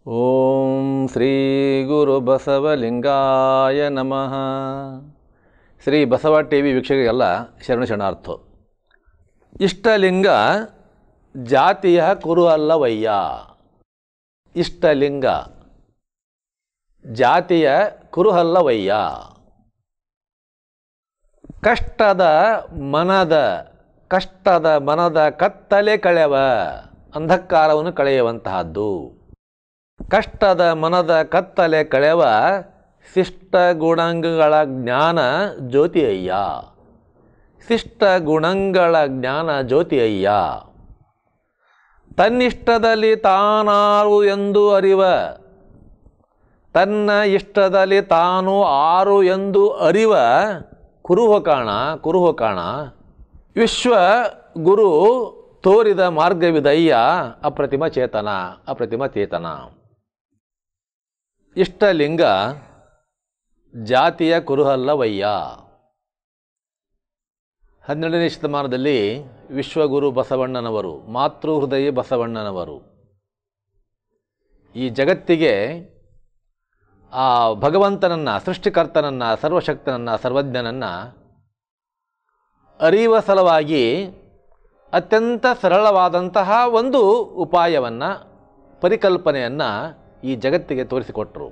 ಓಂ ಶ್ರೀ ಗುರು ಬಸವಲಿಂಗಾಯ ನಮಃ. ಶ್ರೀ ಬಸವ ಟಿವಿ ವೀಕ್ಷಕರಿಗೆಲ್ಲ ಶರಣಾರ್ಥ. ಇಷ್ಟಲಿಂಗ ಜಾತಿಯ ಕುರು ಅಲ್ಲವಯ್ಯ. ಇಷ್ಟಲಿಂಗ ಜಾತಿಯ ಕುರು ಅಲ್ಲವಯ್ಯ. ಕಷ್ಟದ ಮನದ ಕತ್ತಲೆ ಕಳೆವ ಅಂಧಕಾರವನ್ನು ಕಳೆಯುವಂತಹದ್ದು. ಕಷ್ಟದ ಮನದ ಕತ್ತಲೆ ಕಳೆವ ಶಿಷ್ಟ ಗುಣಗಳ ಜ್ಞಾನ ಜ್ಯೋತಿ ಅಯ್ಯ. ಶಿಷ್ಟ ಗುಣಗಳ ಜ್ಞಾನ ಜ್ಯೋತಿ ಅಯ್ಯ. ತನ್ನಿಷ್ಟದಲ್ಲಿ ತಾನಾರು ಎಂದು ಅರಿವ, ತನ್ನ ಇಷ್ಟದಲ್ಲಿ ತಾನು ಆರು ಎಂದು ಅರಿವ ಕುರುಹು ಕಾಣ ವಿಶ್ವ ಗುರು ತೋರಿದ ಮಾರ್ಗವಿದಯ್ಯ. ಅಪ್ರತಿಮ ಚೇತನ. ಇಷ್ಟಲಿಂಗ ಜಾತಿಯ ಕುರುಹಲ್ಲವಯ್ಯ. 12ನೇ ಶತಮಾನದಲ್ಲಿ ವಿಶ್ವಗುರು ಬಸವಣ್ಣನವರು, ಮಾತೃಹೃದಯ ಬಸವಣ್ಣನವರು ಈ ಜಗತ್ತಿಗೆ ಆ ಭಗವಂತನನ್ನು, ಸೃಷ್ಟಿಕರ್ತನನ್ನು, ಸರ್ವಶಕ್ತನನ್ನು, ಸರ್ವಜ್ಞನನ್ನು ಅರಿಯುವ ಸಲುವಾಗಿ ಅತ್ಯಂತ ಸರಳವಾದಂತಹ ಒಂದು ಉಪಾಯವನ್ನು, ಪರಿಕಲ್ಪನೆಯನ್ನು ಈ ಜಗತ್ತಿಗೆ ತೋರಿಸಿಕೊಟ್ಟರು.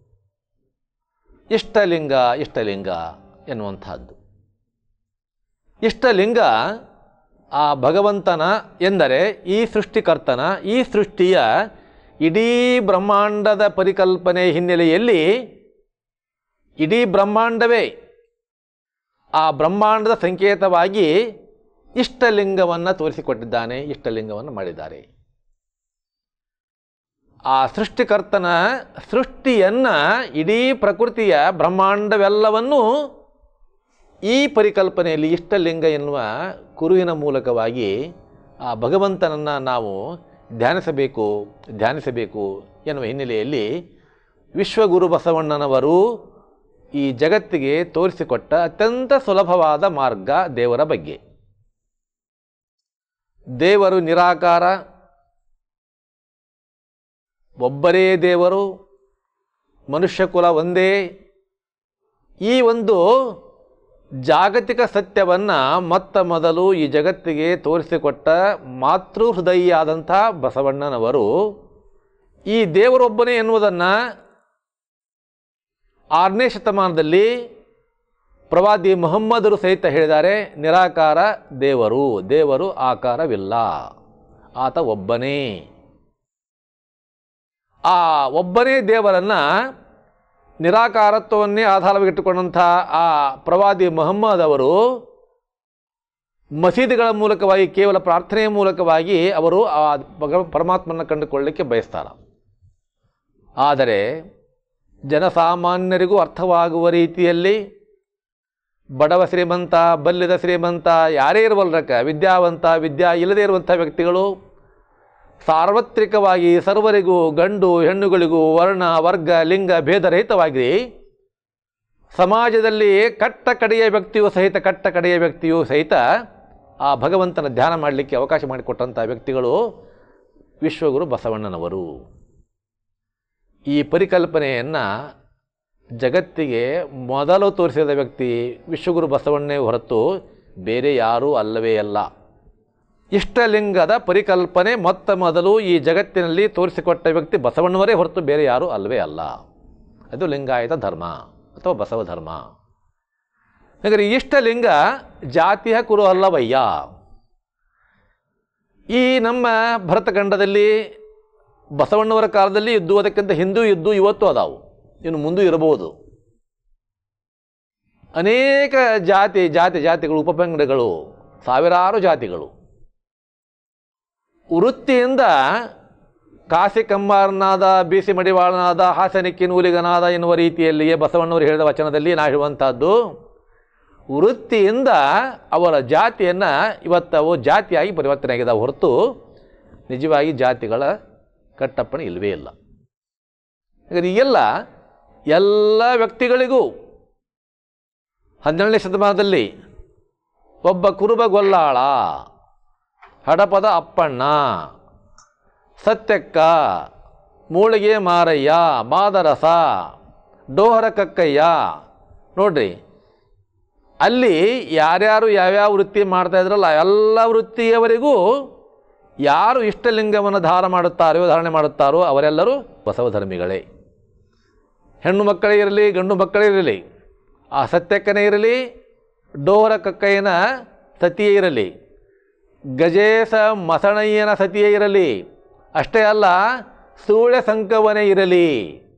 ಇಷ್ಟಲಿಂಗ ಎನ್ನುವಂಥದ್ದು. ಇಷ್ಟಲಿಂಗ ಆ ಭಗವಂತನ ಎಂದರೆ ಈ ಸೃಷ್ಟಿಕರ್ತನ, ಈ ಸೃಷ್ಟಿಯ ಇಡೀ ಬ್ರಹ್ಮಾಂಡದ ಪರಿಕಲ್ಪನೆ ಹಿನ್ನೆಲೆಯಲ್ಲಿ ಇಡೀ ಬ್ರಹ್ಮಾಂಡವೇ ಆ ಬ್ರಹ್ಮಾಂಡದ ಸಂಕೇತವಾಗಿ ಇಷ್ಟಲಿಂಗವನ್ನು ತೋರಿಸಿಕೊಟ್ಟಿದ್ದಾನೆ, ಇಷ್ಟಲಿಂಗವನ್ನು ಮಾಡಿದ್ದಾರೆ. ಆ ಸೃಷ್ಟಿಕರ್ತನ ಸೃಷ್ಟಿಯನ್ನು, ಇಡೀ ಪ್ರಕೃತಿಯ ಬ್ರಹ್ಮಾಂಡವೆಲ್ಲವನ್ನೂ ಈ ಪರಿಕಲ್ಪನೆಯಲ್ಲಿ ಇಷ್ಟಲಿಂಗ ಎನ್ನುವ ಕುರುವಿನ ಮೂಲಕವಾಗಿ ಆ ಭಗವಂತನನ್ನು ನಾವು ಧ್ಯಾನಿಸಬೇಕು ಎನ್ನುವ ಹಿನ್ನೆಲೆಯಲ್ಲಿ ವಿಶ್ವಗುರು ಬಸವಣ್ಣನವರು ಈ ಜಗತ್ತಿಗೆ ತೋರಿಸಿಕೊಟ್ಟ ಅತ್ಯಂತ ಸುಲಭವಾದ ಮಾರ್ಗ ದೇವರ ಬಗ್ಗೆ. ದೇವರು ನಿರಾಕಾರ, ಒಬ್ಬರೇ ದೇವರು, ಮನುಷ್ಯಕುಲ ಒಂದೇ. ಈ ಒಂದು ಜಾಗತಿಕ ಸತ್ಯವನ್ನು ಮೊದಲು ಈ ಜಗತ್ತಿಗೆ ತೋರಿಸಿಕೊಟ್ಟ ಮಾತೃಹೃದಯಿಯಾದಂಥ ಬಸವಣ್ಣನವರು ಈ ದೇವರೊಬ್ಬನೇ ಎನ್ನುವುದನ್ನು 6ನೇ ಶತಮಾನದಲ್ಲಿ ಪ್ರವಾದಿ ಮುಹಮ್ಮದರು ಸಹಿತ ಹೇಳಿದ್ದಾರೆ. ನಿರಾಕಾರ ದೇವರು ಆಕಾರವಿಲ್ಲ, ಆತ ಒಬ್ಬನೇ. ಆ ಒಬ್ಬನೇ ದೇವರನ್ನು, ನಿರಾಕಾರತ್ವವನ್ನೇ ಆಧಾರವಾಗಿಟ್ಟುಕೊಂಡಂಥ ಆ ಪ್ರವಾದಿ ಮುಹಮ್ಮದ್ ಅವರು ಮಸೀದಿಗಳ ಮೂಲಕವಾಗಿ, ಕೇವಲ ಪ್ರಾರ್ಥನೆಯ ಮೂಲಕವಾಗಿ ಅವರು ಆ ಪರಮಾತ್ಮನ ಕಂಡುಕೊಳ್ಳಲಿಕ್ಕೆ ಬಯಸ್ತಾರೆ. ಆದರೆ ಜನಸಾಮಾನ್ಯರಿಗೂ ಅರ್ಥವಾಗುವ ರೀತಿಯಲ್ಲಿ ಬಡವ ಶ್ರೀಮಂತ, ಬಲ್ಲಿದ ಶ್ರೀಮಂತ, ಯಾರೇ ಇರುವಲ್ರಕ್ಕ, ವಿದ್ಯಾ ಇಲ್ಲದೇ ಇರುವಂಥ ವ್ಯಕ್ತಿಗಳು ಸಾರ್ವತ್ರಿಕವಾಗಿ ಸರ್ವರಿಗೂ, ಗಂಡು ಹೆಣ್ಣುಗಳಿಗೂ, ವರ್ಣ ವರ್ಗ ಲಿಂಗ ಭೇದರಹಿತವಾಗಿ ಸಮಾಜದಲ್ಲಿ ಕಟ್ಟ ಕಡೆಯ ವ್ಯಕ್ತಿಯೂ ಸಹಿತ ಆ ಭಗವಂತನ ಧ್ಯಾನ ಮಾಡಲಿಕ್ಕೆ ಅವಕಾಶ ಮಾಡಿಕೊಟ್ಟಂಥ ವ್ಯಕ್ತಿಗಳು ವಿಶ್ವಗುರು ಬಸವಣ್ಣನವರು. ಈ ಪರಿಕಲ್ಪನೆಯನ್ನು ಜಗತ್ತಿಗೆ ಮೊದಲು ತೋರಿಸಿದ ವ್ಯಕ್ತಿ ವಿಶ್ವಗುರು ಬಸವಣ್ಣನೇ ಹೊರತು ಬೇರೆ ಯಾರೂ ಅಲ್ಲವೇ ಅಲ್ಲ. ಇಷ್ಟಲಿಂಗದ ಪರಿಕಲ್ಪನೆ ಮೊದಲು ಈ ಜಗತ್ತಿನಲ್ಲಿ ತೋರಿಸಿಕೊಟ್ಟ ವ್ಯಕ್ತಿ ಬಸವಣ್ಣವರೇ ಹೊರತು ಬೇರೆ ಯಾರೂ ಅಲ್ಲವೇ ಅಲ್ಲ. ಅದು ಲಿಂಗಾಯತ ಧರ್ಮ ಅಥವಾ ಬಸವ ಧರ್ಮ. ಹಾಗಾದರೆ ಇಷ್ಟಲಿಂಗ ಜಾತಿಯ ಕುರು ಅಲ್ಲವಯ್ಯ. ಈ ನಮ್ಮ ಭರತಖಂಡದಲ್ಲಿ ಬಸವಣ್ಣವರ ಕಾಲದಲ್ಲಿ ಇದ್ದು, ಅದಕ್ಕಿಂತ ಹಿಂದೂ ಇದ್ದು, ಇವತ್ತು ಅದಾವು, ಇನ್ನು ಮುಂದೂ ಇರಬಹುದು. ಅನೇಕ ಜಾತಿಗಳು, ಉಪಪಂಗಡಗಳು, ಸಾವಿರಾರು ಜಾತಿಗಳು. ವೃತ್ತಿಯಿಂದ ಕಾಸಿ ಕಮ್ಮಾರನಾದ, ಬೀಸಿ ಮಡಿವಾಳನಾದ, ಹಾಸನಿಕ್ಕಿ ನೂಲಿಗನಾದ ಎನ್ನುವ ರೀತಿಯಲ್ಲಿಯೇ ಬಸವಣ್ಣವರು ಹೇಳಿದ ವಚನದಲ್ಲಿ ನಾ ಹೇಳುವಂಥದ್ದು, ವೃತ್ತಿಯಿಂದ ಅವರ ಜಾತಿಯನ್ನು ಇವತ್ತು ಜಾತಿಯಾಗಿ ಪರಿವರ್ತನೆ ಆಗಿದ್ದಾವೆ ಹೊರತು ನಿಜವಾಗಿ ಜಾತಿಗಳ ಕಟ್ಟಪ್ಪಣೆ ಇಲ್ಲವೇ ಇಲ್ಲ. ಹಾಗಾದರೆ ಎಲ್ಲ ವ್ಯಕ್ತಿಗಳಿಗೂ 12ನೇ ಶತಮಾನದಲ್ಲಿ ಒಬ್ಬ ಕುರುಬ ಗೊಲ್ಲಾಳ, ಹಡಪದ ಅಪ್ಪಣ್ಣ, ಸತ್ಯಕ್ಕ, ಮೂಳಿಗೆ ಮಾರಯ್ಯ, ಮಾದರಸ, ಡೋಹರ ಕಕ್ಕಯ್ಯ. ನೋಡ್ರಿ, ಅಲ್ಲಿ ಯಾರ್ಯಾರು ಯಾವ್ಯಾವ ವೃತ್ತಿ ಮಾಡ್ತಾ ಇದ್ರಲ್ಲ ಎಲ್ಲ ವೃತ್ತಿಯವರಿಗೂ ಯಾರು ಇಷ್ಟಲಿಂಗವನ್ನು ಧಾರಣೆ ಮಾಡುತ್ತಾರೋ ಅವರೆಲ್ಲರೂ ಬಸವಧರ್ಮಿಗಳೇ. ಹೆಣ್ಣು ಮಕ್ಕಳೇ ಇರಲಿ, ಗಂಡು ಮಕ್ಕಳೇ ಇರಲಿ, ಆ ಸತ್ಯಕ್ಕನೇ ಇರಲಿ, ಡೋಹರ ಕಕ್ಕಯ್ಯನ ಸತಿಯೇ ಇರಲಿ, ಗಜೇಶ ಮಸಣಯ್ಯನ ಸತಿಯೇ ಇರಲಿ, ಅಷ್ಟೇ ಅಲ್ಲ ಸೂಳೆ ಸಂಕವನೇ ಇರಲಿ,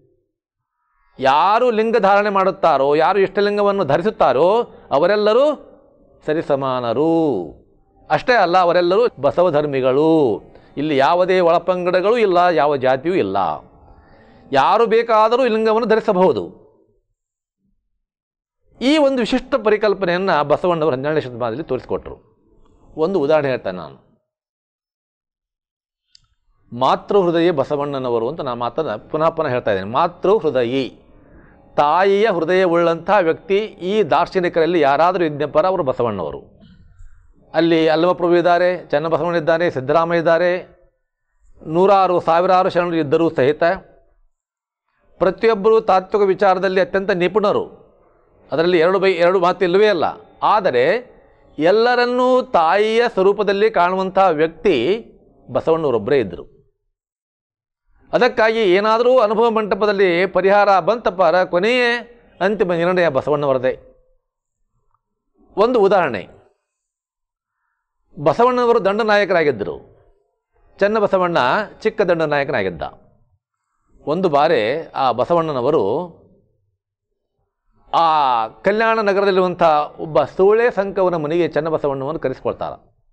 ಯಾರು ಲಿಂಗ ಧಾರಣೆ ಮಾಡುತ್ತಾರೋ, ಯಾರು ಇಷ್ಟಲಿಂಗವನ್ನು ಧರಿಸುತ್ತಾರೋ ಅವರೆಲ್ಲರೂ ಸರಿಸಮಾನರು. ಅಷ್ಟೇ ಅಲ್ಲ, ಅವರೆಲ್ಲರೂ ಬಸವಧರ್ಮಿಗಳು. ಇಲ್ಲಿ ಯಾವುದೇ ಒಳಪಂಗಡಗಳು ಇಲ್ಲ, ಯಾವ ಜಾತಿಯೂ ಇಲ್ಲ. ಯಾರು ಬೇಕಾದರೂ ಲಿಂಗವನ್ನು ಧರಿಸಬಹುದು. ಈ ಒಂದು ವಿಶಿಷ್ಟ ಪರಿಕಲ್ಪನೆಯನ್ನು ಬಸವಣ್ಣವರು 12ನೇ ಶತಮಾನದಲ್ಲಿ ತೋರಿಸಿಕೊಟ್ರು. ಒಂದು ಉದಾಹರಣೆ ಹೇಳ್ತಾನೆ ನಾನು. ಮಾತೃಹೃದಯಿ ಬಸವಣ್ಣನವರು ಅಂತ ನಾನು ಮಾತನ್ನು ಪುನಃ ಹೇಳ್ತಾ ಇದ್ದೇನೆ. ಮಾತೃಹೃದಯಿ, ತಾಯಿಯ ಹೃದಯ ಉಳ್ಳಂಥ ವ್ಯಕ್ತಿ. ಈ ದಾರ್ಶನಿಕರಲ್ಲಿ ಯಾರಾದರೂ ಇದ್ದಪ್ಪರ ಅವರು ಬಸವಣ್ಣವರು. ಅಲ್ಲಿ ಅಲ್ಲಮಪ್ರಭು ಇದ್ದಾರೆ, ಚನ್ನಬಸವಣ್ಣ ಇದ್ದಾರೆ, ಸಿದ್ದರಾಮಯ್ಯ ಇದ್ದಾರೆ, ನೂರಾರು ಸಾವಿರಾರು ಶರಣರು ಇದ್ದರೂ ಸಹಿತ ಪ್ರತಿಯೊಬ್ಬರು ತಾತ್ವಿಕ ವಿಚಾರದಲ್ಲಿ ಅತ್ಯಂತ ನಿಪುಣರು. ಅದರಲ್ಲಿ ಎರಡು ಮಾತು ಇಲ್ಲವೇ ಅಲ್ಲ. ಆದರೆ ಎಲ್ಲರನ್ನೂ ತಾಯಿಯ ಸ್ವರೂಪದಲ್ಲಿ ಕಾಣುವಂಥ ವ್ಯಕ್ತಿ ಬಸವಣ್ಣವರೊಬ್ಬರೇ ಇದ್ದರು. ಅದಕ್ಕಾಗಿ ಏನಾದರೂ ಅನುಭವ ಮಂಟಪದಲ್ಲಿ ಪರಿಹಾರ ಬಂತಪ್ಪಾರ ಕೊನೆಯ ಅಂತಿಮ ನಿರ್ಣಯ ಬಸವಣ್ಣವರದೇ. ಒಂದು ಉದಾಹರಣೆ, ಬಸವಣ್ಣನವರು ದಂಡನಾಯಕರಾಗಿದ್ದರು, ಚನ್ನಬಸವಣ್ಣ ಚಿಕ್ಕ ದಂಡನಾಯಕನಾಗಿದ್ದ. ಒಂದು ಬಾರಿ ಆ ಬಸವಣ್ಣನವರು ಆ ಕಲ್ಯಾಣ ನಗರದಲ್ಲಿರುವಂಥ ಒಬ್ಬ ಸೂಳೆ ಸಂಕವನ ಮನೆಗೆ ಚನ್ನಬಸವಣ್ಣವನ್ನು ಕರೆಸಿಕೊಳ್ತಾರೆ.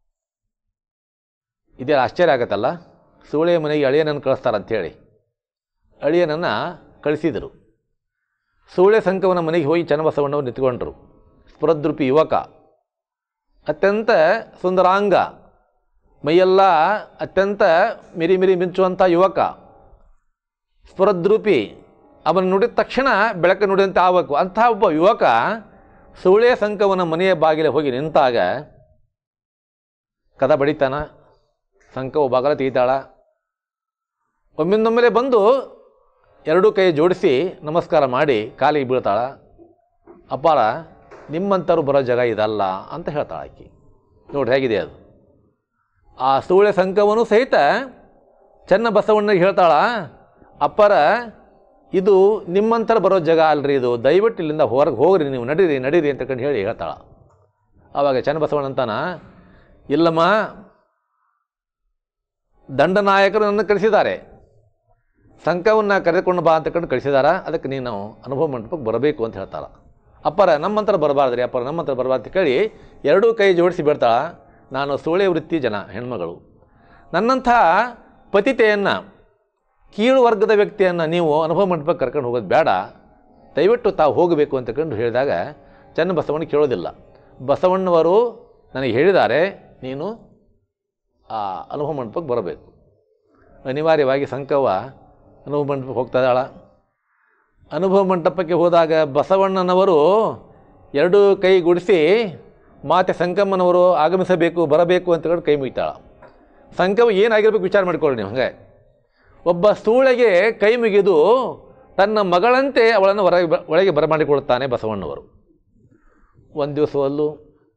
ಇದೇ ಆಶ್ಚರ್ಯ ಆಗತ್ತಲ್ಲ, ಸೂಳೆಯ ಮನೆಗೆ ಅಳಿಯನನ್ನು ಕಳಿಸ್ತಾರಂಥೇಳಿ ಅಳಿಯನನ್ನು ಕಳಿಸಿದರು. ಸೂಳೆ ಸಂಕವನ ಮನೆಗೆ ಹೋಗಿ ಚನ್ನಬಸವಣ್ಣವರು ನಿಂತ್ಕೊಂಡ್ರು. ಸ್ಫುರದ್ರೂಪಿ ಯುವಕ, ಅತ್ಯಂತ ಸುಂದರಾಂಗ, ಮೈಯೆಲ್ಲ ಅತ್ಯಂತ ಮಿರಿ ಮಿಂಚುವಂಥ ಯುವಕ, ಸ್ಫುರದ್ರೂಪಿ. ಅವನು ನುಡಿದ ತಕ್ಷಣ ಬೆಳಕು ನುಡಿದಂತೆ ಆಗಬೇಕು ಅಂಥ ಒಬ್ಬ ಯುವಕ ಸೂಳೆ ಸಂಕವನ ಮನೆಯ ಬಾಗಿಲ ಹೋಗಿ ನಿಂತಾಗ ಕದ ಬಡಿತಾನ. ಸಂಕವು ಬಾಗಲ ತೆಗಿತಾಳ. ಒಮ್ಮಿಂದೊಮ್ಮೆಲೆ ಬಂದು ಎರಡೂ ಕೈ ಜೋಡಿಸಿ ನಮಸ್ಕಾರ ಮಾಡಿ ಕಾಲಿಗೆ ಬೀಳ್ತಾಳ. ಅಪಾರ, ನಿಮ್ಮಂಥವ್ರು ಬರೋ ಜಾಗ ಇದಲ್ಲ ಅಂತ ಹೇಳ್ತಾಳೆ ಆಕಿ. ನೋಡಿ ಹೇಗಿದೆ ಅದು. ಆ ಸೂಳೆ ಸಂಕವನು ಸಹಿತ ಚನ್ನಬಸವಣ್ಣಗೆ ಹೇಳ್ತಾಳ, ಅಪ್ಪರ ಇದು ನಿಮ್ಮಂಥರ ಬರೋ ಜಾಗ ಅಲ್ರಿ, ಇದು ದಯವಿಟ್ಟು ಇಲ್ಲಿಂದ ಹೊರಗೆ ಹೋಗ್ರಿ, ನೀವು ನಡೀರಿ ಅಂತ ಹೇಳಿ ಹೇಳ್ತಾಳ. ಆವಾಗ ಚನ್ನಬಸವಣ್ಣ ಅಂತಾನ, ಇಲ್ಲಮ್ಮ, ದಂಡನಾಯಕರು ನನ್ನ ಕಳಿಸಿದ್ದಾರೆ, ಸಂಕವನ್ನು ಕರೆದುಕೊಂಡು ಬಾ ಅಂತಕೊಂಡು ಕಳಿಸಿದಾರ, ಅದಕ್ಕೆ ನೀನು ಅನುಭವ ಮಂಟಪಕ್ಕೆ ಬರಬೇಕು ಅಂತ ಹೇಳ್ತಾಳ. ಅಪ್ಪರ ನಮ್ಮಂತರ ಬರಬಾರ್ದ್ರಿ, ಅಪ್ಪರ ನಮ್ಮಂತರ ಬರಬಾರ್ದು ಅಂತ ಕೇಳಿ ಎರಡೂ ಕೈ ಜೋಡಿಸಿ ಬಿಡ್ತಾಳ. ನಾನು ಸೂಳೆ ವೃತ್ತಿ ಜನ ಹೆಣ್ಮಗಳು, ನನ್ನಂಥ ಪತಿತೆಯನ್ನು, ಕೀಳು ವರ್ಗದ ವ್ಯಕ್ತಿಯನ್ನು ನೀವು ಅನುಭವ ಮಂಟಪಕ್ಕೆ ಕರ್ಕೊಂಡು ಹೋಗೋದು ಬೇಡ, ದಯವಿಟ್ಟು ತಾವು ಹೋಗಬೇಕು ಅಂತಕೊಂಡು ಹೇಳಿದಾಗ ಚನ್ನಬಸವಣ್ಣ ಕೇಳೋದಿಲ್ಲ. ಬಸವಣ್ಣವರು ನನಗೆ ಹೇಳಿದ್ದಾರೆ, ನೀನು ಆ ಅನುಭವ ಮಂಟಪಕ್ಕೆ ಬರಬೇಕು. ಅನಿವಾರ್ಯವಾಗಿ ಸಂಕವ್ವ ಅನುಭವ ಮಂಟಪಕ್ಕೆ ಹೋಗ್ತಾ ಇದ್ದಾಳ. ಅನುಭವ ಮಂಟಪಕ್ಕೆ ಹೋದಾಗ ಬಸವಣ್ಣನವರು ಎರಡೂ ಕೈ ಗುಡಿಸಿ ಮಾತೆ ಸಂಕಮ್ಮನವರು ಆಗಮಿಸಬೇಕು, ಬರಬೇಕು ಅಂತಕೊಂಡು ಕೈ ಮುಗಿತಾಳ. ಸಂಕವ ಏನಾಗಿರ್ಬೇಕು ವಿಚಾರ ಮಾಡಿಕೊಳ್ಳಿ ನೀವು. ಹಾಗೆ ಒಬ್ಬ ಸೂಳೆಗೆ ಕೈ ಮುಗಿದು ತನ್ನ ಮಗಳಂತೆ ಅವಳನ್ನು ಒಳಗೆ ಬರಮಾಡಿಕೊಳ್ತಾನೆ ಬಸವಣ್ಣವರು. ಒಂದು ದಿವಸವಲ್ಲೂ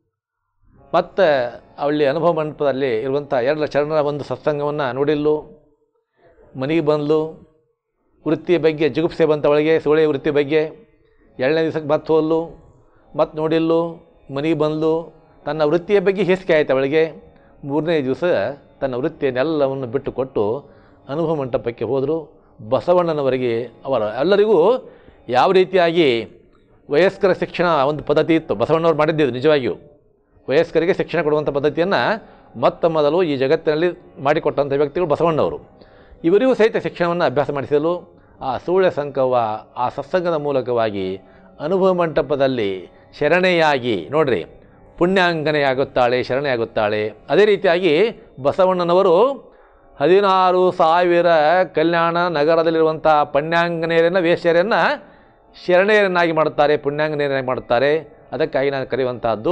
ಮತ್ತು ಅವಳಿ ಅನುಭವ ಮಂಟಪದಲ್ಲಿ ಇರುವಂಥ 2 ಶರಣರ ಒಂದು ಸತ್ಸಂಗವನ್ನು ನೋಡಿಲ್ಲು, ಮನೆಗೆ ಬಂದ್ಲು, ವೃತ್ತಿಯ ಬಗ್ಗೆ ಜಿಗುಪ್ಸೆ ಬಂತ ಅವಳಿಗೆ, ಸೂಳೆ ವೃತ್ತಿ ಬಗ್ಗೆ. 2ನೇ ದಿವಸಕ್ಕೆ ಮತ್ತೆ ಹೋದ್ಲು, ಮತ್ತೆ ನೋಡಿಲ್ಲು, ಮನೆಗೆ ಬಂದ್ಲು, ತನ್ನ ವೃತ್ತಿಯ ಬಗ್ಗೆ ಹೇಸಿಕೆ ಆಯಿತು ಅವಳಿಗೆ. 3ನೇ ದಿವಸ ತನ್ನ ವೃತ್ತಿಯನ್ನೆಲ್ಲವನ್ನು ಬಿಟ್ಟು ಕೊಟ್ಟು ಅನುಭವ ಮಂಟಪಕ್ಕೆ ಹೋದರು. ಬಸವಣ್ಣನವರಿಗೆ ಎಲ್ಲರಿಗೂ ಯಾವ ರೀತಿಯಾಗಿ ವಯಸ್ಕರ ಶಿಕ್ಷಣ ಒಂದು ಪದ್ಧತಿ ಇತ್ತು, ಬಸವಣ್ಣವ್ರು ಮಾಡಿದ್ದಿದ್ದು ನಿಜವಾಗಿಯೂ. ವಯಸ್ಕರಿಗೆ ಶಿಕ್ಷಣ ಕೊಡುವಂಥ ಪದ್ಧತಿಯನ್ನು ಮೊದಲು ಈ ಜಗತ್ತಿನಲ್ಲಿ ಮಾಡಿಕೊಟ್ಟಂಥ ವ್ಯಕ್ತಿಗಳು ಬಸವಣ್ಣವರು. ಇವರಿಗೂ ಸಹಿತ ಶಿಕ್ಷಣವನ್ನು ಅಭ್ಯಾಸ ಮಾಡಿಸಲು ಆ ಸೂಳೆ ಸಂಕವ್ವ ಆ ಸತ್ಸಂಗದ ಮೂಲಕವಾಗಿ ಅನುಭವ ಮಂಟಪದಲ್ಲಿ ಶರಣೆಯಾಗಿ, ನೋಡ್ರಿ, ಪುಣ್ಯಾಂಗನೆಯಾಗುತ್ತಾಳೆ, ಶರಣೆಯಾಗುತ್ತಾಳೆ. ಅದೇ ರೀತಿಯಾಗಿ ಬಸವಣ್ಣನವರು 16,000 ಕಲ್ಯಾಣ ನಗರದಲ್ಲಿರುವಂಥ ಪುಣ್ಯಾಂಗನೆಯರನ್ನು, ವೇಶ್ಯರನ್ನು ಶರಣೆಯರನ್ನಾಗಿ ಮಾಡುತ್ತಾರೆ, ಪುಣ್ಯಾಂಗನೆಯರನ್ನಾಗಿ ಮಾಡುತ್ತಾರೆ. ಅದಕ್ಕಾಗಿ ನಾನು ಕರೆಯುವಂತಹದ್ದು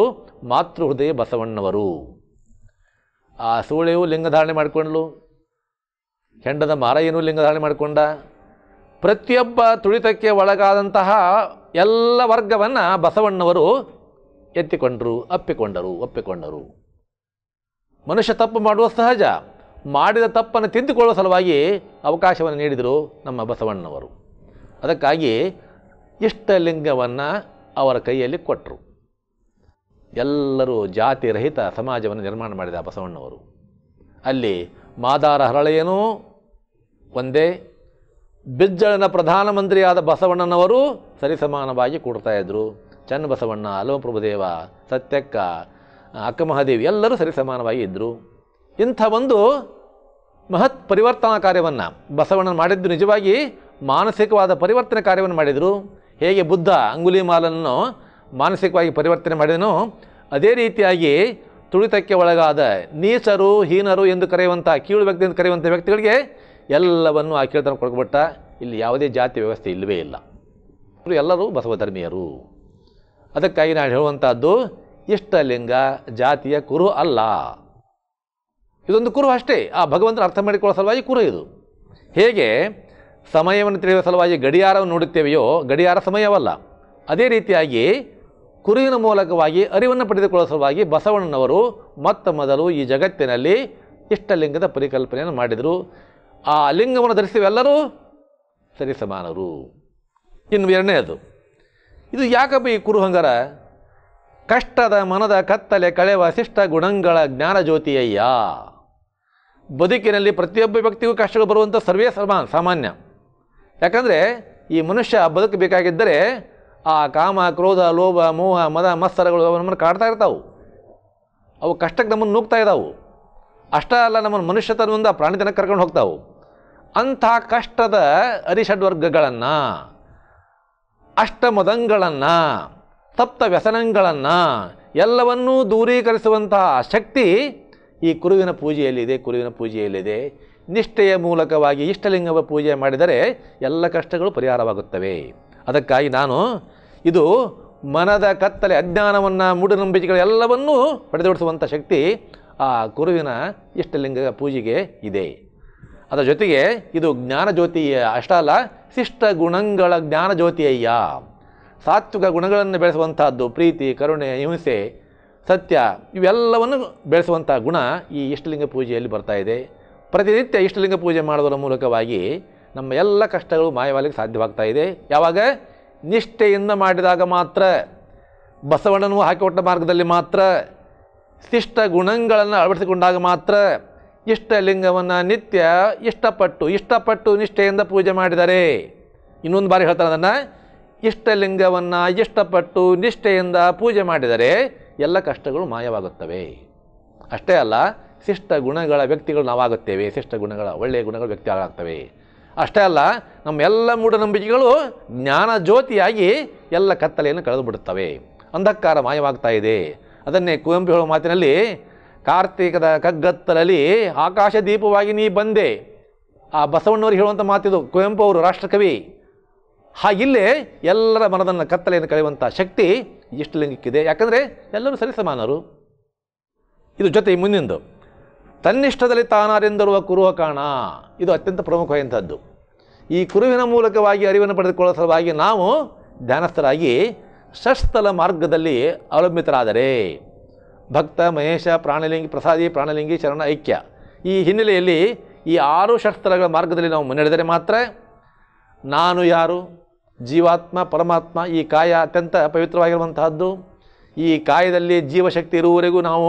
ಮಾತೃಹೃದಯ ಬಸವಣ್ಣವರು. ಆ ಸೂಳೆಯು ಲಿಂಗಧಾರಣೆ ಮಾಡಿಕೊಂಡ್ಲು, ಹೆಂಡದ ಮಾರಯ್ಯನೂ ಲಿಂಗಧಾರಣೆ ಮಾಡಿಕೊಂಡ. ಪ್ರತಿಯೊಬ್ಬ ತುಳಿತಕ್ಕೆ ಒಳಗಾದಂತಹ ಎಲ್ಲ ವರ್ಗವನ್ನು ಬಸವಣ್ಣವರು ಎತ್ತಿಕೊಂಡರು, ಒಪ್ಪಿಕೊಂಡರು. ಮನುಷ್ಯ ತಪ್ಪು ಮಾಡುವ ಸಹಜ. ಮಾಡಿದ ತಪ್ಪನ್ನು ತಿದ್ದುಕೊಳ್ಳುವ ಸಲುವಾಗಿ ಅವಕಾಶವನ್ನು ನೀಡಿದರು ನಮ್ಮ ಬಸವಣ್ಣವರು. ಅದಕ್ಕಾಗಿ ಇಷ್ಟಲಿಂಗವನ್ನು ಅವರ ಕೈಯಲ್ಲಿ ಕೊಟ್ಟರು. ಎಲ್ಲರೂ ಜಾತಿ ರಹಿತ ಸಮಾಜವನ್ನು ನಿರ್ಮಾಣ ಮಾಡಿದ ಬಸವಣ್ಣವರು. ಅಲ್ಲಿ ಮಾದಾರ ಹರಳೆಯನೂ ಒಂದೇ, ಬಿಜ್ಜಳನ ಪ್ರಧಾನಮಂತ್ರಿಯಾದ ಬಸವಣ್ಣನವರು ಸರಿಸಮಾನವಾಗಿ ಕೂಡ್ತಾಯಿದ್ರು. ಚನ್ನಬಸವಣ್ಣ, ಅಲೋಪ್ರಭುದೇವ, ಸತ್ಯಕ್ಕ, ಅಕ್ಕಮಹಾದೇವಿ ಎಲ್ಲರೂ ಸರಿಸಮಾನವಾಗಿ ಇದ್ದರು. ಇಂಥ ಒಂದು ಮಹತ್ ಪರಿವರ್ತನಾ ಕಾರ್ಯವನ್ನು ಬಸವಣ್ಣನ ಮಾಡಿದ್ದು ನಿಜವಾಗಿ ಮಾನಸಿಕವಾದ ಪರಿವರ್ತನೆ ಕಾರ್ಯವನ್ನು ಮಾಡಿದರು. ಹೇಗೆ ಬುದ್ಧ ಅಂಗುಲಿಮಾಲನನ್ನು ಮಾನಸಿಕವಾಗಿ ಪರಿವರ್ತನೆ ಮಾಡಿದನೋ ಅದೇ ರೀತಿಯಾಗಿ ತುಳಿತಕ್ಕೆ ಒಳಗಾದ ನೀಚರು, ಹೀನರು ಎಂದು ಕರೆಯುವಂಥ, ಕೀಳು ವ್ಯಕ್ತಿ ಎಂದು ಕರೆಯುವಂಥ ವ್ಯಕ್ತಿಗಳಿಗೆ ಎಲ್ಲವನ್ನು ಆ ಕೀಳ್ತನ ಕೊಡ್ಬಿಟ್ಟ. ಇಲ್ಲಿ ಯಾವುದೇ ಜಾತಿ ವ್ಯವಸ್ಥೆ ಇಲ್ಲವೇ ಇಲ್ಲ. ಎಲ್ಲರೂ ಬಸವಧರ್ಮೀಯರು. ಅದಕ್ಕಾಗಿ ನಾನು ಹೇಳುವಂಥದ್ದು ಇಷ್ಟಲಿಂಗ ಜಾತಿಯ ಕುರು ಅಲ್ಲ, ಇದೊಂದು ಕುರು ಅಷ್ಟೇ. ಆ ಭಗವಂತನ ಅರ್ಥ ಮಾಡಿಕೊಳ್ಳೋ ಸಲುವಾಗಿ ಕುರು ಇದು. ಹೇಗೆ ಸಮಯವನ್ನು ತಿಳಿಯುವ ಸಲುವಾಗಿ ಗಡಿಯಾರವನ್ನು ನೋಡುತ್ತೇವೆಯೋ ಗಡಿಯಾರ ಸಮಯವಲ್ಲ, ಅದೇ ರೀತಿಯಾಗಿ ಕುರುವಿನ ಮೂಲಕವಾಗಿ ಅರಿವನ್ನು ಪಡೆದುಕೊಳ್ಳುವ ಸಲುವಾಗಿ ಬಸವಣ್ಣನವರು ಮೊತ್ತ ಮೊದಲು ಈ ಜಗತ್ತಿನಲ್ಲಿ ಇಷ್ಟಲಿಂಗದ ಪರಿಕಲ್ಪನೆಯನ್ನು ಮಾಡಿದರು. ಆ ಲಿಂಗವನ್ನು ಧರಿಸಿವೆಲ್ಲರೂ ಸರಿಸಮಾನರು. ಇನ್ನು ಎರಡನೇದು, ಇದು ಯಾಕಪ್ಪ ಈ ಕುರು ಹಂಗಾರ? ಕಷ್ಟದ ಮನದ ಕತ್ತಲೆ ಕಳೆವ ಶಿಷ್ಟ ಗುಣಗಳ ಜ್ಞಾನ ಜ್ಯೋತಿಯಯ್ಯ. ಬದುಕಿನಲ್ಲಿ ಪ್ರತಿಯೊಬ್ಬ ವ್ಯಕ್ತಿಗೂ ಕಷ್ಟಗಳು ಬರುವಂಥ ಸರ್ವೇ ಸಾಮಾನ್ಯ. ಯಾಕಂದರೆ ಈ ಮನುಷ್ಯ ಬದುಕಬೇಕಾಗಿದ್ದರೆ ಆ ಕಾಮ, ಕ್ರೋಧ, ಲೋಭ, ಮೋಹ, ಮದ, ಮತ್ಸರಗಳು ನಮ್ಮನ್ನು ಕಾಡ್ತಾ ಇರ್ತಾವೆ. ಅವು ಕಷ್ಟಕ್ಕೆ ನಮ್ಮನ್ನು ನುಗ್ತಾ ಇದ್ದಾವೆ. ಅಷ್ಟೇ ಅಲ್ಲ, ನಮ್ಮನ್ನು ಮನುಷ್ಯತನದಿಂದ ಪ್ರಾಣಿತನಕ್ಕೆ ಕರ್ಕೊಂಡು ಹೋಗ್ತಾವೆ. ಅಂಥ ಕಷ್ಟದ ಅರಿಷಡ್ವರ್ಗಗಳನ್ನು, ಅಷ್ಟಮದಂಗಳನ್ನು, ಸಪ್ತ ವ್ಯಸನಗಳನ್ನು ಎಲ್ಲವನ್ನೂ ದೂರೀಕರಿಸುವಂತಹ ಶಕ್ತಿ ಈ ಕುರುವಿನ ಪೂಜೆಯಲ್ಲಿದೆ. ನಿಷ್ಠೆಯ ಮೂಲಕವಾಗಿ ಇಷ್ಟಲಿಂಗವ ಪೂಜೆ ಮಾಡಿದರೆ ಎಲ್ಲ ಕಷ್ಟಗಳು ಪರಿಹಾರವಾಗುತ್ತವೆ. ಅದಕ್ಕಾಗಿ ನಾನು ಇದು ಮನದ ಕತ್ತಲೆ, ಅಜ್ಞಾನವನ್ನು, ಮೂಢನಂಬಿಕೆಗಳೆಲ್ಲವನ್ನೂ ಹೊಡೆದೊಡಿಸುವಂಥ ಶಕ್ತಿ ಆ ಕುರುವಿನ ಇಷ್ಟಲಿಂಗ ಪೂಜೆಗೆ ಇದೆ. ಅದರ ಜೊತೆಗೆ ಇದು ಜ್ಞಾನಜ್ಯೋತಿಯ ಅಷ್ಟ ಅಲ್ಲ, ಶಿಷ್ಟ ಗುಣಗಳ ಜ್ಞಾನಜ್ಯೋತಿಯಯ್ಯ. ಸಾತ್ವಿಕ ಗುಣಗಳನ್ನು ಬೆಳೆಸುವಂತಹದ್ದು ಪ್ರೀತಿ, ಕರುಣೆ, ಹಿಂಸೆ, ಸತ್ಯ ಇವೆಲ್ಲವನ್ನು ಬೆಳೆಸುವಂಥ ಗುಣ ಈ ಇಷ್ಟಲಿಂಗ ಪೂಜೆಯಲ್ಲಿ ಬರ್ತಾ ಇದೆ. ಪ್ರತಿನಿತ್ಯ ಇಷ್ಟಲಿಂಗ ಪೂಜೆ ಮಾಡುವುದರ ಮೂಲಕವಾಗಿ ನಮ್ಮ ಎಲ್ಲ ಕಷ್ಟಗಳು ಮಾಯವಾಗಲಿಕ್ಕೆ ಸಾಧ್ಯವಾಗ್ತಾ ಇದೆ. ಯಾವಾಗ ನಿಷ್ಠೆಯಿಂದ ಮಾಡಿದಾಗ ಮಾತ್ರ, ಬಸವಣ್ಣನು ಹಾಕಿಕೊಟ್ಟ ಮಾರ್ಗದಲ್ಲಿ ಮಾತ್ರ, ಶಿಷ್ಟ ಗುಣಗಳನ್ನು ಅಳವಡಿಸಿಕೊಂಡಾಗ ಮಾತ್ರ, ಇಷ್ಟಲಿಂಗವನ್ನು ನಿತ್ಯ ಇಷ್ಟಪಟ್ಟು ನಿಷ್ಠೆಯಿಂದ ಪೂಜೆ ಮಾಡಿದರೆ, ಇನ್ನೊಂದು ಬಾರಿ ಹೇಳ್ತಾರೆ ಅದನ್ನು, ಇಷ್ಟಲಿಂಗವನ್ನು ಇಷ್ಟಪಟ್ಟು ನಿಷ್ಠೆಯಿಂದ ಪೂಜೆ ಮಾಡಿದರೆ ಎಲ್ಲ ಕಷ್ಟಗಳು ಮಾಯವಾಗುತ್ತವೆ. ಅಷ್ಟೇ ಅಲ್ಲ, ಶಿಷ್ಟ ಗುಣಗಳ ವ್ಯಕ್ತಿಗಳು ನಾವಾಗುತ್ತೇವೆ, ಶಿಷ್ಟ ಗುಣಗಳ ಒಳ್ಳೆಯ ಗುಣಗಳ ವ್ಯಕ್ತಿಗಳಾಗ್ತವೆ. ಅಷ್ಟೇ ಅಲ್ಲ, ನಮ್ಮ ಎಲ್ಲ ಮೂಢನಂಬಿಕೆಗಳು ಜ್ಞಾನ ಜ್ಯೋತಿಯಾಗಿ ಎಲ್ಲ ಕತ್ತಲೆಯನ್ನು ಕಳೆದು ಬಿಡುತ್ತವೆ, ಅಂಧಕಾರ ಮಾಯವಾಗ್ತಾ ಇದೆ. ಅದನ್ನೇ ಕುವೆಂಪು ಹೇಳುವ ಮಾತಿನಲ್ಲಿ, ಕಾರ್ತೀಕದ ಕಗ್ಗತ್ತಲಲ್ಲಿ ಆಕಾಶ ದೀಪವಾಗಿ ನೀ ಬಂದೆ. ಆ ಬಸವಣ್ಣವ್ರಿಗೆ ಹೇಳುವಂಥ ಮಾತಿದು, ಕುವೆಂಪು ಅವರು ರಾಷ್ಟ್ರಕವಿ. ಹಾಗಿಲ್ಲೇ ಎಲ್ಲರ ಮನದನ್ನು ಕತ್ತಲೆಯನ್ನು ಕಳೆಯುವಂಥ ಶಕ್ತಿ ಇಷ್ಟಲಿಂಗಕ್ಕಿದೆ. ಯಾಕಂದರೆ ಎಲ್ಲರೂ ಸರಿಸಮಾನರು. ಇದು ಜೊತೆ ಮುಂದಿಂದು ತನ್ನಿಷ್ಟದಲ್ಲಿ ತಾನಾರೆಂದರುವ ಕುರುವ ಕಾಣ, ಇದು ಅತ್ಯಂತ ಪ್ರಮುಖವಾದಂಥದ್ದು. ಈ ಕುರುವಿನ ಮೂಲಕವಾಗಿ ಅರಿವನ್ನು ಪಡೆದುಕೊಳ್ಳುವ ಸಲುವಾಗಿ ನಾವು ಧ್ಯಾನಸ್ಥರಾಗಿ ಷಟ್ಸ್ಥಲ ಮಾರ್ಗದಲ್ಲಿ ಅವಲಂಬಿತರಾದರೆ, ಭಕ್ತ, ಮಹೇಶ, ಪ್ರಾಣಲಿಂಗಿ, ಪ್ರಸಾದಿ, ಪ್ರಾಣಲಿಂಗಿ, ಶರಣ, ಐಕ್ಯ, ಈ ಹಿನ್ನೆಲೆಯಲ್ಲಿ ಈ 6 ಷಟ್ಸ್ಥಲಗಳ ಮಾರ್ಗದಲ್ಲಿ ನಾವು ಮುನ್ನಡೆದರೆ ಮಾತ್ರ ನಾನು ಯಾರು, ಜೀವಾತ್ಮ, ಪರಮಾತ್ಮ, ಈ ಕಾಯ ಅತ್ಯಂತ ಪವಿತ್ರವಾಗಿರುವಂತಹದ್ದು. ಈ ಕಾಯದಲ್ಲಿ ಜೀವಶಕ್ತಿ ಇರುವವರೆಗೂ ನಾವು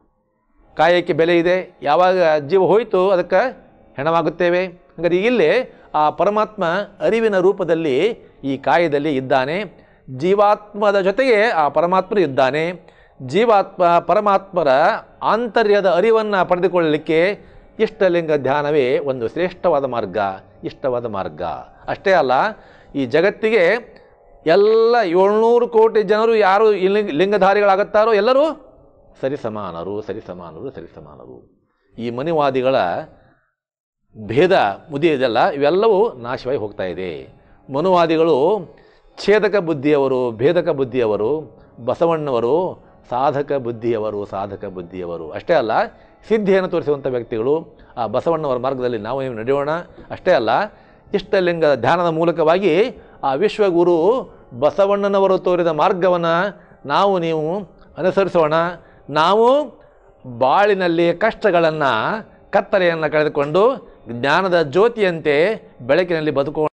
ಕಾಯಕ್ಕೆ ಬೆಲೆ ಇದೆ. ಯಾವಾಗ ಜೀವ ಹೋಯಿತು ಅದಕ್ಕೆ ಹೆಣವಾಗುತ್ತೇವೆ. ಹಾಗಾದರೆ ಇಲ್ಲೇ ಆ ಪರಮಾತ್ಮ ಅರಿವಿನ ರೂಪದಲ್ಲಿ ಈ ಕಾಯದಲ್ಲಿ ಇದ್ದಾನೆ. ಜೀವಾತ್ಮದ ಜೊತೆಗೆ ಆ ಪರಮಾತ್ಮರು ಇದ್ದಾನೆ. ಜೀವಾತ್ಮ ಪರಮಾತ್ಮರ ಆಂತರ್ಯದ ಅರಿವನ್ನು ಪಡೆದುಕೊಳ್ಳಲಿಕ್ಕೆ ಇಷ್ಟಲಿಂಗ ಧ್ಯಾನವೇ ಒಂದು ಶ್ರೇಷ್ಠವಾದ ಮಾರ್ಗ, ಇಷ್ಟವಾದ ಮಾರ್ಗ. ಅಷ್ಟೇ ಅಲ್ಲ, ಈ ಜಗತ್ತಿಗೆ ಎಲ್ಲ 700 ಕೋಟಿ ಜನರು ಯಾರು ಲಿಂಗಧಾರಿಗಳಾಗುತ್ತಾರೋ ಎಲ್ಲರೂ ಸರಿಸಮಾನರು. ಈ ಮನಿವಾದಿಗಳ ಭೇದ ಮುದಿಯದಲ್ಲ, ಇವೆಲ್ಲವೂ ನಾಶವಾಗಿ ಹೋಗ್ತಾ ಇದೆ. ಮನುವಾದಿಗಳು ಛೇದಕ ಬುದ್ಧಿಯವರು, ಭೇದಕ ಬುದ್ಧಿಯವರು. ಬಸವಣ್ಣವರು ಸಾಧಕ ಬುದ್ಧಿಯವರು. ಅಷ್ಟೇ ಅಲ್ಲ, ಸಿದ್ಧಿಯನ್ನು ತೋರಿಸುವಂಥ ವ್ಯಕ್ತಿಗಳು. ಆ ಬಸವಣ್ಣವರ ಮಾರ್ಗದಲ್ಲಿ ನಾವು ನೀವು ನಡೆಯೋಣ. ಅಷ್ಟೇ ಅಲ್ಲ, ಇಷ್ಟಲಿಂಗ ಧ್ಯಾನದ ಮೂಲಕವಾಗಿ ಆ ವಿಶ್ವಗುರು ಬಸವಣ್ಣನವರು ತೋರಿದ ಮಾರ್ಗವನ್ನು ನಾವು ನೀವು ಅನುಸರಿಸೋಣ. ನಾವು ಬಾಳಿನಲ್ಲಿ ಕಷ್ಟಗಳನ್ನು ಕತ್ತಲೆಯನ್ನು ಕಳೆದುಕೊಂಡು ಜ್ಞಾನದ ಜ್ಯೋತಿಯಂತೆ ಬೆಳಕಿನಲ್ಲಿ ಬದುಕೋಣ.